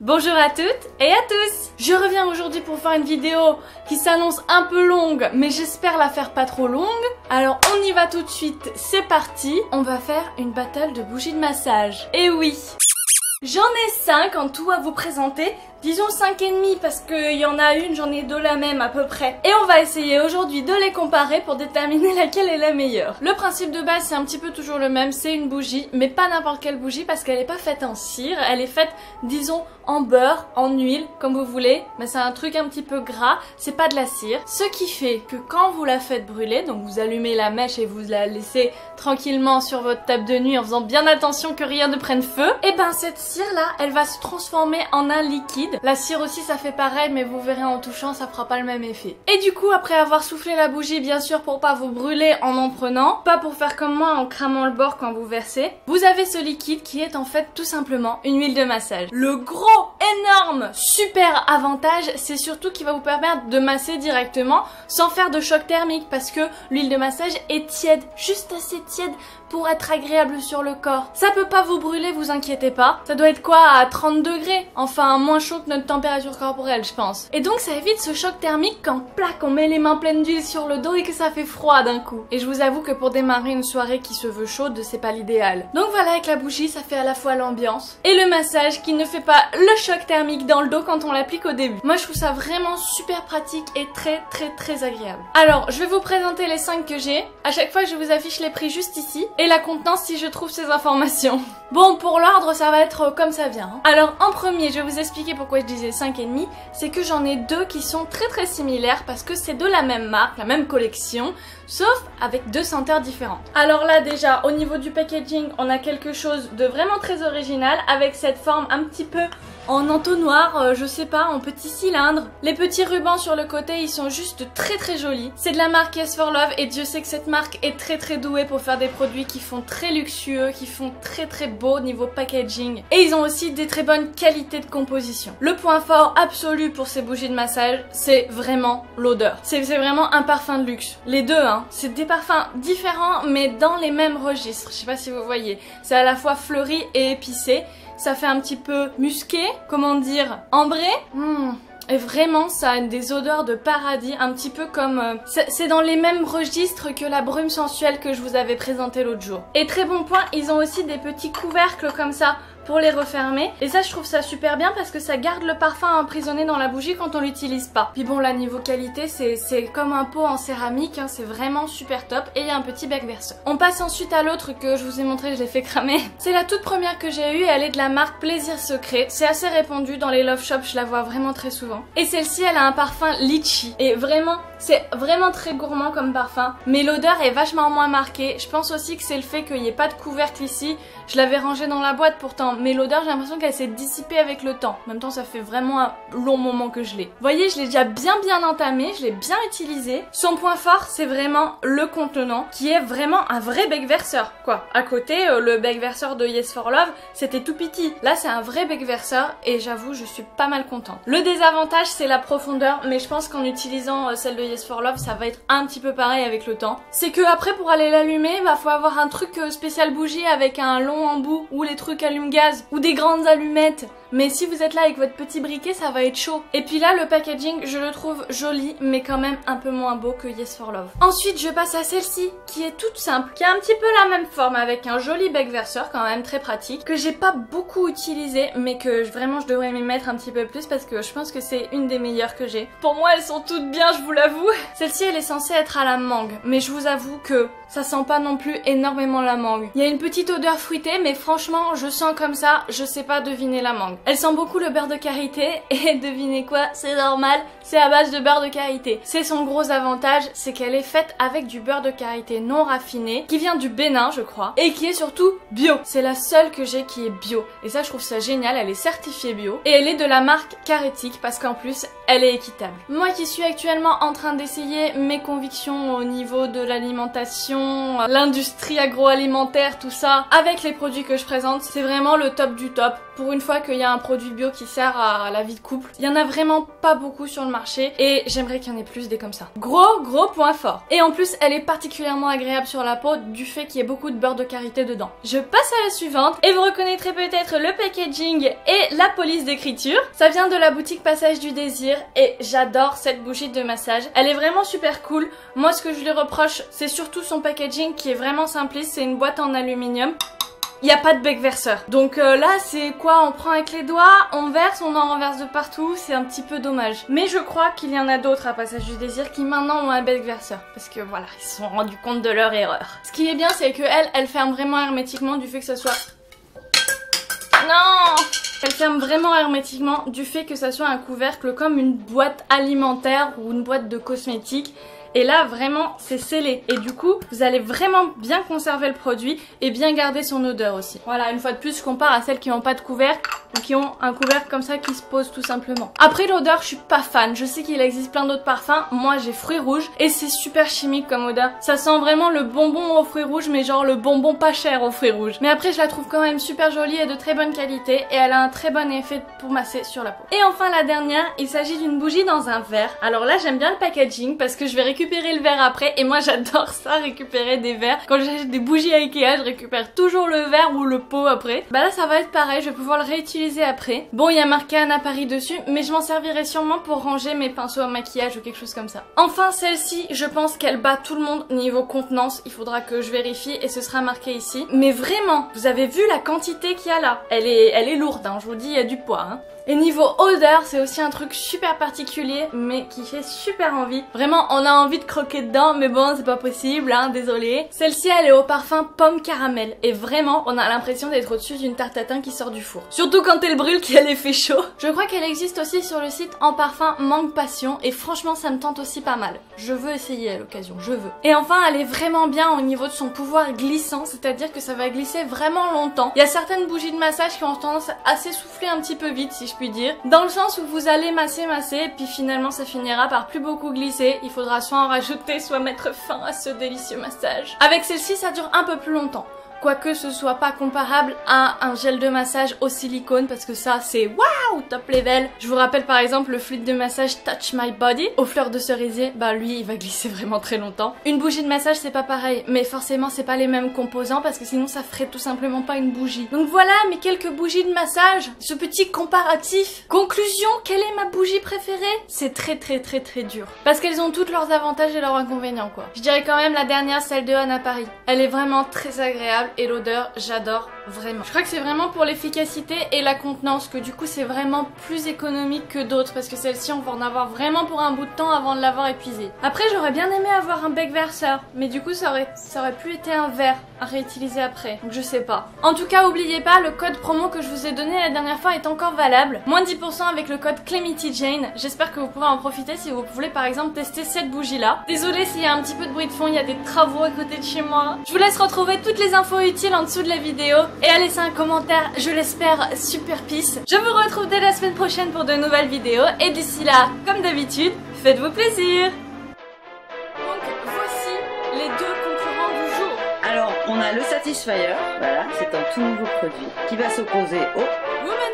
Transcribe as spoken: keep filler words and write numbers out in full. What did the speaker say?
Bonjour à toutes et à tous. Je reviens aujourd'hui pour faire une vidéo qui s'annonce un peu longue, mais j'espère la faire pas trop longue. Alors on y va tout de suite, c'est parti. On va faire une battle de bougies de massage. Et oui, j'en ai cinq en tout à vous présenter. Disons cinq et demi parce qu'il y en a une, j'en ai deux la même à peu près. Et on va essayer aujourd'hui de les comparer pour déterminer laquelle est la meilleure. Le principe de base c'est un petit peu toujours le même, c'est une bougie, mais pas n'importe quelle bougie parce qu'elle est pas faite en cire, elle est faite, disons, en beurre, en huile, comme vous voulez. Mais c'est un truc un petit peu gras, c'est pas de la cire. Ce qui fait que quand vous la faites brûler, donc vous allumez la mèche et vous la laissez tranquillement sur votre table de nuit en faisant bien attention que rien ne prenne feu, et ben cette cire là, elle va se transformer en un liquide. La cire aussi ça fait pareil, mais vous verrez en touchant ça fera pas le même effet. Et du coup après avoir soufflé la bougie, bien sûr pour pas vous brûler en en prenant, pas pour faire comme moi en cramant le bord quand vous versez, vous avez ce liquide qui est en fait tout simplement une huile de massage. Le gros, énorme, super avantage, c'est surtout qu'il va vous permettre de masser directement sans faire de choc thermique parce que l'huile de massage est tiède, juste assez tiède pour être agréable sur le corps. Ça peut pas vous brûler, vous inquiétez pas. Ça doit être quoi, à trente degrés? Enfin, moins chaud que notre température corporelle, je pense. Et donc ça évite ce choc thermique quand, plac, on met les mains pleines d'huile sur le dos et que ça fait froid d'un coup. Et je vous avoue que pour démarrer une soirée qui se veut chaude, c'est pas l'idéal. Donc voilà, avec la bougie, ça fait à la fois l'ambiance et le massage qui ne fait pas le choc thermique dans le dos quand on l'applique au début. Moi, je trouve ça vraiment super pratique et très très très agréable. Alors, je vais vous présenter les cinq que j'ai. À chaque fois, je vous affiche les prix juste ici et la contenance si je trouve ces informations. Bon, pour l'ordre, ça va être comme ça vient. Hein. Alors, en premier, je vais vous expliquer pourquoi je disais cinq et demi. C'est que j'en ai deux qui sont très très similaires parce que c'est de la même marque, la même collection, sauf avec deux senteurs différentes. Alors là, déjà, au niveau du packaging, on a quelque chose de vraiment très original avec cette forme un petit peu en entonnoir, euh, je sais pas, en petit cylindre. Les petits rubans sur le côté, ils sont juste très très jolis. C'est de la marque Yes for Love et Dieu sait que cette marque est très très douée pour faire des produits qui font très luxueux, qui font très très beau niveau packaging. Et ils ont aussi des très bonnes qualités de composition. Le point fort absolu pour ces bougies de massage, c'est vraiment l'odeur. C'est vraiment un parfum de luxe. Les deux, hein. C'est des parfums différents mais dans les mêmes registres. Je sais pas si vous voyez. C'est à la fois fleuri et épicé. Ça fait un petit peu musqué, comment dire, ambré. Mmh. Et vraiment, ça a des odeurs de paradis, un petit peu comme... Euh, c'est dans les mêmes registres que la brume sensuelle que je vous avais présentée l'autre jour. Et très bon point, ils ont aussi des petits couvercles comme ça pour les refermer. Et ça, je trouve ça super bien parce que ça garde le parfum emprisonné dans la bougie quand on l'utilise pas. Puis bon, là, niveau qualité, c'est comme un pot en céramique, hein, c'est vraiment super top. Et il y a un petit bec verseur. On passe ensuite à l'autre que je vous ai montré, je l'ai fait cramer. C'est la toute première que j'ai eue, elle est de la marque Plaisir Secret. C'est assez répandu dans les love shops, je la vois vraiment très souvent. Et celle-ci, elle a un parfum litchi. Et vraiment, c'est vraiment très gourmand comme parfum. Mais l'odeur est vachement moins marquée. Je pense aussi que c'est le fait qu'il n'y ait pas de couvercle ici. Je l'avais rangée dans la boîte pourtant. Mais l'odeur, j'ai l'impression qu'elle s'est dissipée avec le temps. En même temps, ça fait vraiment un long moment que je l'ai. Vous voyez, je l'ai déjà bien bien entamé, je l'ai bien utilisé. Son point fort, c'est vraiment le contenant, qui est vraiment un vrai bec verseur, quoi. À côté, euh, le bec verseur de Yes for Love, c'était tout petit. Là, c'est un vrai bec verseur et j'avoue, je suis pas mal contente. Le désavantage, c'est la profondeur, mais je pense qu'en utilisant euh, celle de Yes for Love, ça va être un petit peu pareil avec le temps. C'est que après, pour aller l'allumer, bah faut avoir un truc euh, spécial bougie avec un long embout ou les trucs allume-gaz ou des grandes allumettes. Mais si vous êtes là avec votre petit briquet, ça va être chaud. Et puis là, le packaging, je le trouve joli, mais quand même un peu moins beau que Yes for Love. Ensuite, je passe à celle-ci, qui est toute simple, qui a un petit peu la même forme, avec un joli bec verseur, quand même très pratique, que j'ai pas beaucoup utilisé, mais que vraiment je devrais m'y mettre un petit peu plus, parce que je pense que c'est une des meilleures que j'ai. Pour moi, elles sont toutes bien, je vous l'avoue. Celle-ci, elle est censée être à la mangue, mais je vous avoue que ça sent pas non plus énormément la mangue. Il y a une petite odeur fruitée, mais franchement, je sens comme ça, je sais pas deviner la mangue. Elle sent beaucoup le beurre de karité, et devinez quoi, c'est normal, c'est à base de beurre de karité. C'est son gros avantage, c'est qu'elle est faite avec du beurre de karité non raffiné, qui vient du Bénin, je crois, et qui est surtout bio. C'est la seule que j'ai qui est bio. Et ça, je trouve ça génial, elle est certifiée bio, et elle est de la marque Carétique, parce qu'en plus, elle est équitable. Moi qui suis actuellement en train d'essayer mes convictions au niveau de l'alimentation, l'industrie agroalimentaire, tout ça, avec les produits que je présente, c'est vraiment le top du top. Pour une fois qu'il y a un produit bio qui sert à la vie de couple. Il y en a vraiment pas beaucoup sur le marché et j'aimerais qu'il y en ait plus des comme ça. Gros gros point fort. Et en plus elle est particulièrement agréable sur la peau du fait qu'il y ait beaucoup de beurre de karité dedans. Je passe à la suivante et vous reconnaîtrez peut-être le packaging et la police d'écriture. Ça vient de la boutique Passage du Désir et j'adore cette bougie de massage. Elle est vraiment super cool. Moi ce que je lui reproche c'est surtout son packaging qui est vraiment simpliste. C'est une boîte en aluminium. Il n'y a pas de bec verseur. Donc euh, là c'est quoi, on prend avec les doigts, on verse, on en renverse de partout, c'est un petit peu dommage. Mais je crois qu'il y en a d'autres à Passage du Désir qui maintenant ont un bec verseur. Parce que voilà, ils se sont rendus compte de leur erreur. Ce qui est bien c'est que elle, elle ferme vraiment hermétiquement du fait que ça soit... Non! Elle ferme vraiment hermétiquement du fait que ça soit un couvercle comme une boîte alimentaire ou une boîte de cosmétiques. Et là vraiment c'est scellé et du coup vous allez vraiment bien conserver le produit et bien garder son odeur aussi. Voilà, une fois de plus je compare à celles qui n'ont pas de couvercle ou qui ont un couvercle comme ça qui se pose tout simplement. Après l'odeur je suis pas fan, je sais qu'il existe plein d'autres parfums, moi j'ai fruits rouges et c'est super chimique comme odeur. Ça sent vraiment le bonbon aux fruits rouges mais genre le bonbon pas cher aux fruits rouges. Mais après je la trouve quand même super jolie et de très bonne qualité et elle a un très bon effet pour masser sur la peau. Et enfin la dernière, il s'agit d'une bougie dans un verre. Alors là j'aime bien le packaging parce que je vais récupérer récupérer le verre après et moi j'adore ça, récupérer des verres. Quand j'achète des bougies à Ikea je récupère toujours le verre ou le pot après. Bah là ça va être pareil, je vais pouvoir le réutiliser après. Bon il y a marqué Anna Paris dessus mais je m'en servirai sûrement pour ranger mes pinceaux à maquillage ou quelque chose comme ça. Enfin celle-ci je pense qu'elle bat tout le monde niveau contenance, il faudra que je vérifie et ce sera marqué ici. Mais vraiment vous avez vu la quantité qu'il y a là, elle est, elle est lourde hein, je vous dis il y a du poids hein. Et niveau odeur, c'est aussi un truc super particulier, mais qui fait super envie. Vraiment, on a envie de croquer dedans, mais bon, c'est pas possible, hein, désolé. Celle-ci, elle est au parfum pomme caramel. Et vraiment, on a l'impression d'être au-dessus d'une tarte tatin qui sort du four. Surtout quand elle brûle, qu'elle est fait chaud. Je crois qu'elle existe aussi sur le site en parfum Mangue Passion, et franchement, ça me tente aussi pas mal. Je veux essayer à l'occasion, je veux. Et enfin, elle est vraiment bien au niveau de son pouvoir glissant, c'est-à-dire que ça va glisser vraiment longtemps. Il y a certaines bougies de massage qui ont tendance à s'essouffler un petit peu vite, si je puis dire, dans le sens où vous allez masser masser puis finalement ça finira par plus beaucoup glisser, il faudra soit en rajouter soit mettre fin à ce délicieux massage. Avec celle-ci ça dure un peu plus longtemps, quoique ce soit pas comparable à un gel de massage au silicone parce que ça c'est waouh top level. Je vous rappelle par exemple le fluide de massage Touch My Body aux fleurs de cerisier, bah lui il va glisser vraiment très longtemps. Une bougie de massage c'est pas pareil, mais forcément c'est pas les mêmes composants parce que sinon ça ferait tout simplement pas une bougie. Donc voilà mes quelques bougies de massage, ce petit comparatif. Conclusion, quelle est ma bougie préférée? C'est très très très très dur parce qu'elles ont toutes leurs avantages et leurs inconvénients quoi. Je dirais quand même la dernière, celle de Anna Paris. Elle est vraiment très agréable et l'odeur j'adore vraiment. Je crois que c'est vraiment pour l'efficacité et la contenance que du coup c'est vraiment plus économique que d'autres parce que celle-ci on va en avoir vraiment pour un bout de temps avant de l'avoir épuisée. Après j'aurais bien aimé avoir un bec verseur mais du coup ça aurait, ça aurait plus été un verre à réutiliser après, donc je sais pas. En tout cas oubliez pas, le code promo que je vous ai donné la dernière fois est encore valable, moins dix pour cent avec le code Clemity Jane. J'espère que vous pourrez en profiter si vous voulez par exemple tester cette bougie là. Désolée s'il y a un petit peu de bruit de fond, il y a des travaux à côté de chez moi. Je vous laisse retrouver toutes les infos utiles en dessous de la vidéo et à laisser un commentaire, je l'espère super peace. Je vous retrouve dès la semaine prochaine pour de nouvelles vidéos et d'ici là, comme d'habitude, faites-vous plaisir. Donc voici les deux concurrents du jour. Alors on a le Satisfyer, voilà, c'est un tout nouveau produit qui va s'opposer au Woman